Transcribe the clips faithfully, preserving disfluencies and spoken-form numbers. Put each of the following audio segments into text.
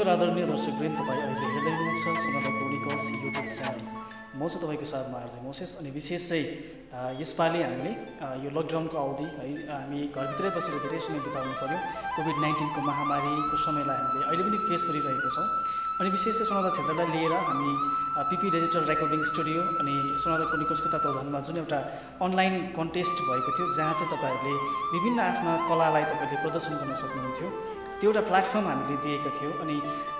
नमस्कार आदरणीय दर्शकवृन्द, तपाईँ अहिले हेर्दै हुनुहुन्छ सोनादा क्रोनिकल्स युट्युब च्यानल। म चाहिँ तपाईँको साथमा आरजे मोसेस। अनि विशेष चाहिँ यसपालि हामीले यो लकडाउनको अवधि है हामी घरभित्रै बसेर धेरै समय बिताउनु पर्यो। कोभिड नाइन्टिनको महामारीको समयलाई हामीले अहिले पनि फेस गरिरहेका छौँ। अनि विशेष चाहिँ सोनादा क्षेत्रलाई लिएर हामी पिपी डिजिटल रेकर्डिङ स्टुडियो अनि सोनादा क्रोनिकल्सको तत्त्वावधानमा जुन एउटा अनलाइन कन्टेस्ट भएको थियो, जहाँ चाहिँ तपाईँहरूले विभिन्न आफ्ना कलालाई तपाईँले प्रदर्शन गर्न सक्नुहुन्थ्यो, त्यो एउटा प्लेटफर्म हामीले दिएका थियौँ। अनि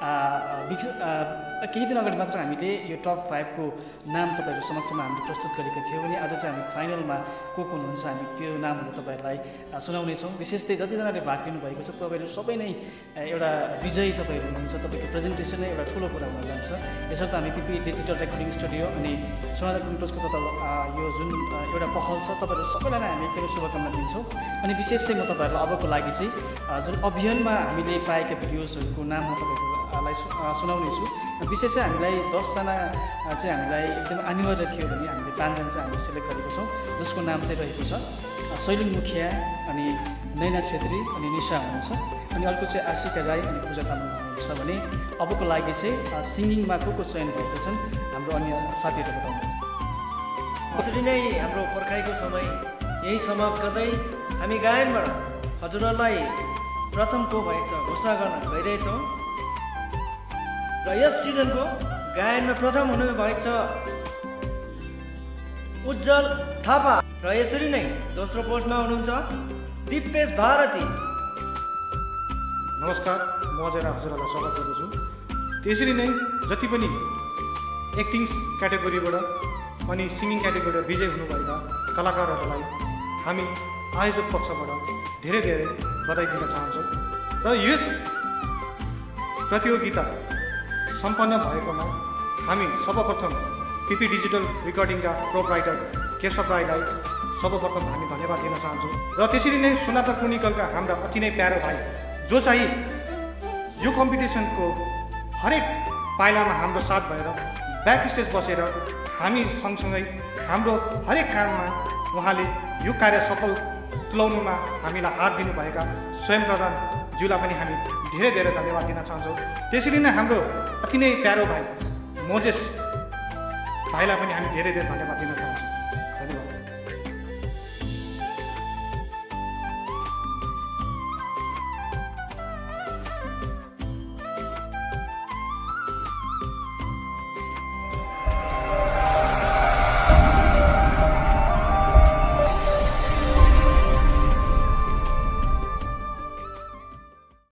केही दिन अगाडि मात्र हामीले यो टप फाइभको नाम तपाईँहरू समक्षमा हामीले प्रस्तुत गरेका थियौँ। अनि आज चाहिँ हामी फाइनलमा को को हुनुहुन्छ हामी त्यो नामहरू तपाईँहरूलाई सुनाउनेछौँ। विशेष चाहिँ जतिजनाले भाग लिनुभएको छ तपाईँहरू सबै नै एउटा विजयी तपाईँहरू हुनुहुन्छ। तपाईँको प्रेजेन्टेसन नै एउटा ठुलो कुरा हुन जान्छ। यसर्थ हामी पिपी डिजिटल रेकर्डिङ स्टुडियो अनि सोनादा क्रोनिकल्सको तत्त्व यो जुन एउटा पहल छ, तपाईँहरू सबैलाई नै हामी एकदमै शुभकामना दिन्छौँ। अनि विशेष चाहिँ म तपाईँहरूलाई अबको लागि चाहिँ जुन अभियानमा हामीले पाएका भिडियोजहरूको नाम म तपाईँहरूलाई सुनाउनेछु। विशेष चाहिँ हामीलाई दसजना चाहिँ हामीलाई एकदम अनिवार्य थियो भने हामीले पाँचजना चाहिँ हामीले सेलेक्ट गरेको छौँ, जसको नाम चाहिँ रहेको छ शैलिङ मुखिया, अनि नैना छेत्री, अनि निशा हुनुहुन्छ, अनि अर्को चाहिँ आशिका राई अनि पूजा तामाङ हुनुहुन्छ। भने अबको लागि चाहिँ सिङ्गिङमा को को चयन भएको छन् हाम्रो अन्य साथीहरूले बताउनुहुन्छ। त्यसरी नै हाम्रो पर्खाइको समय यही समाप्त गर्दै हामी गायनबाट हजुरहरूलाई प्रथम को भएको छ घोषणा गर्न गइरहेछौँ। र यस सिजनको गायनमा प्रथम हुनुभएको छ उज्जवल थापा, र यसरी नै दोस्रो पोस्टमा हुनुहुन्छ दिपेश भारती। नमस्कार, म अझै हजुरहरूलाई स्वागत गर्दछु। त्यसरी नै जति पनि एक्टिङ क्याटेगोरीबाट अनि सिङ्गिङ क्याटेगोरीबाट विजय हुनुभएका कलाकारहरूलाई हामी आयोजक पक्षबाट धेरै धेरै बधाई दिन चाहन्छौँ। र यस प्रतियोगिता सम्पन्न भएकोमा हामी सर्वप्रथम पिपी डिजिटल रेकर्डिङका प्रोप्राइटर केशव राईलाई सर्वप्रथम हामी धन्यवाद दिन चाहन्छौँ। र त्यसरी नै सोनादा क्रोनिकलका हाम्रा अति नै प्यारो भाइ जो चाहिँ यो कम्पिटिसनको हरेक पाइलामा हाम्रो साथ भएर ब्याक स्टेज बसेर हामी सँगसँगै हाम्रो हरेक काममा उहाँले यो कार्य सफल तुल्याउनुमा हामीलाई हात दिनुभएका स्वयं प्रधानज्यूलाई पनि हामी धेरै धेरै धन्यवाद दिन चाहन्छौँ। त्यसरी नै हाम्रो अति नै प्यारो भाइ मोजेस भाइलाई पनि हामी धेरै धेरै धन्यवाद दिन चाहन्छौँ।